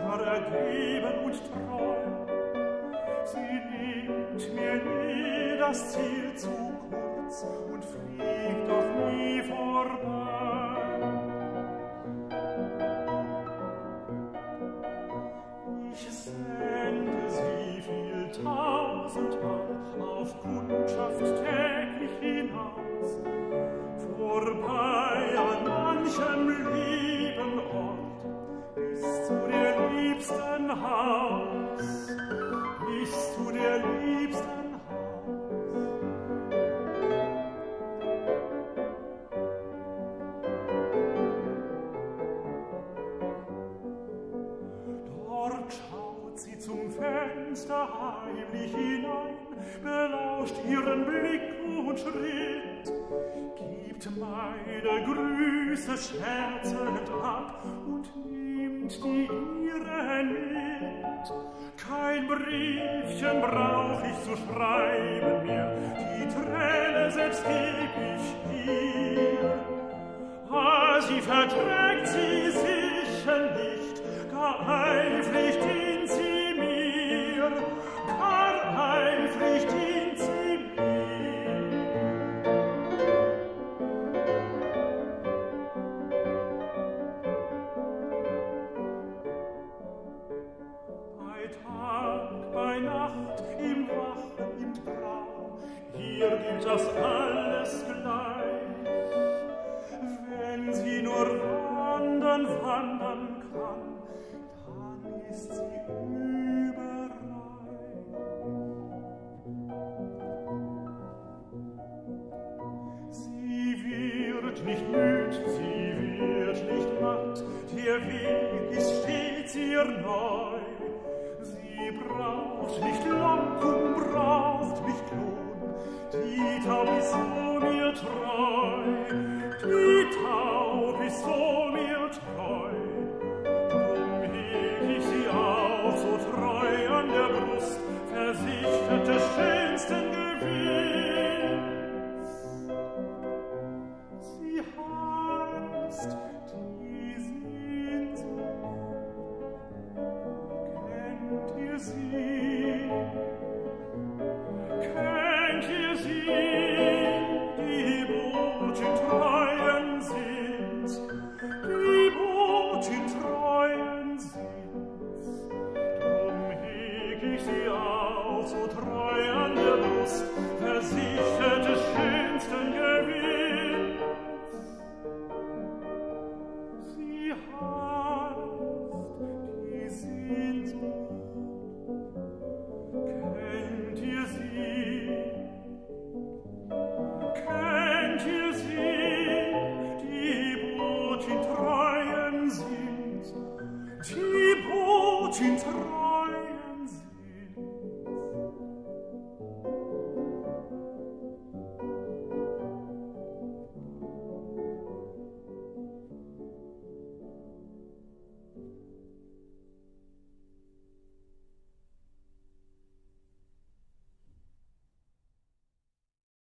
war ergeben und treu. Sie nimmt mir nie das Ziel zu kurz und fliegt doch nie vorbei. Ich sende sie viel tausendmal auf Kundschaft täglich hinaus, vorbei an manchem lieben Ort, bis zu der liebsten Haus, bis zu der liebsten Fenster heimlich hinein, belauscht ihren Blick und Schritt, gibt meine Grüße scherzend ab und nimmt die ihren mit. Kein Briefchen brauch ich zu schreiben mehr, die Träne selbst geb ich ihr. Ah, sie verträgt sie sicher nicht, gar eifrig dient sie mir, gar eifrig dient sie mir. Bei Tag, bei Nacht, im Wachen, im Traum, hier gilt das alles gleich. Wenn sie nur wandern kann, dann ist sie überreich. Sie wird nicht müd, sie wird nicht matt, der Weg ist stets ihr neu. Sie braucht nicht Lockung, braucht nicht Lohn, die Taub ist so mir treu, die Taub ist so mir treu. Drum heg ich sie auch so treu an der Brust, versichert des schönsten Gewinns. Sie heißt die Sehnsucht. Kennt ihr sie? Kennt ihr sie? Die Botin treuen sind, die Botin treuen sind. Drum heg ich sie auch so treu an der Brust, versichert des schönsten Gewinns. Sie heißt die Sehnsucht. Kennt ihr sie? Kennt ihr sie? Die Botin